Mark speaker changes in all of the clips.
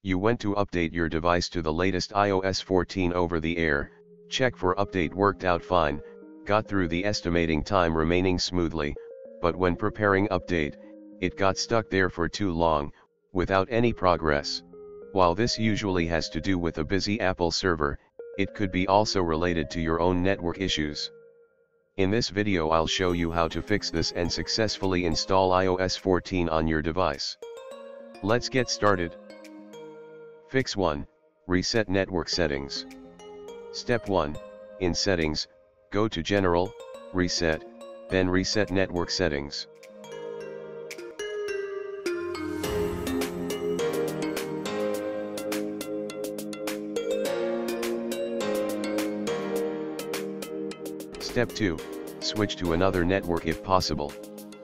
Speaker 1: You went to update your device to the latest iOS 14 over the air, check for update worked out fine, got through the estimating time remaining smoothly, but when preparing update, it got stuck there for too long, without any progress. While this usually has to do with a busy Apple server, it could be also related to your own network issues. In this video I'll show you how to fix this and successfully install iOS 14 on your device. Let's get started. Fix 1. Reset network settings. Step 1. In Settings, go to General, Reset, then Reset Network Settings. Step 2. Switch to another network if possible.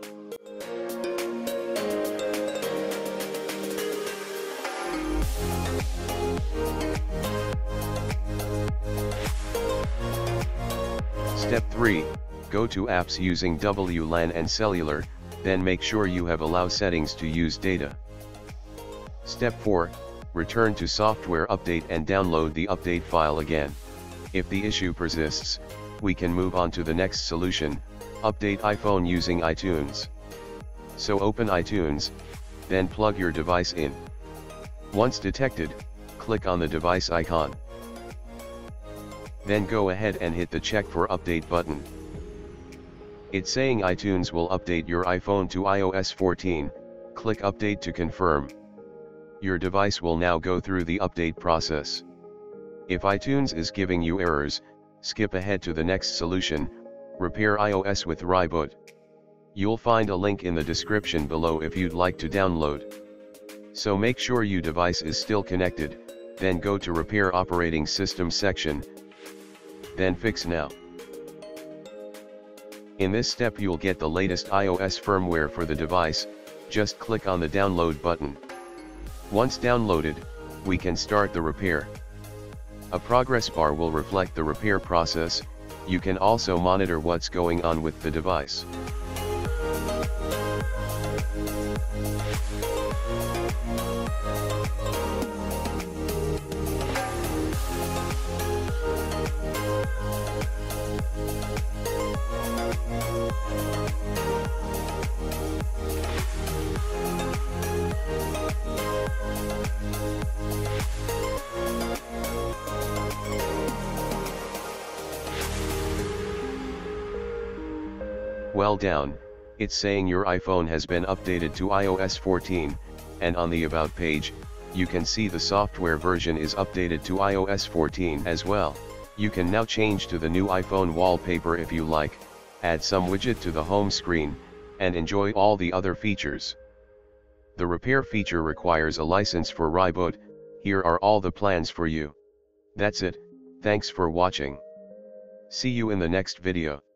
Speaker 1: Step 3. Go to Apps using WLAN and Cellular, then make sure you have Allow settings to use data. Step 4. Return to Software Update and download the update file again. If the issue persists, we can move on to the next solution, update iPhone using iTunes. So open iTunes, then plug your device in. Once detected, click on the device icon. Then go ahead and hit the Check for Update button. It's saying iTunes will update your iPhone to iOS 14, click Update to confirm. Your device will now go through the update process. If iTunes is giving you errors, skip ahead to the next solution, Repair iOS with Ryboot. You'll find a link in the description below if you'd like to download. So make sure your device is still connected, then go to Repair Operating System section, then Fix Now. In this step you'll get the latest iOS firmware for the device, just click on the download button. Once downloaded, we can start the repair. A progress bar will reflect the repair process. You can also monitor what's going on with the device. Well done, it's saying your iPhone has been updated to iOS 14, and on the About page, you can see the software version is updated to iOS 14 as well. You can now change to the new iPhone wallpaper if you like, add some widget to the home screen, and enjoy all the other features. The repair feature requires a license for Ryboot. Here are all the plans for you. That's it, thanks for watching. See you in the next video.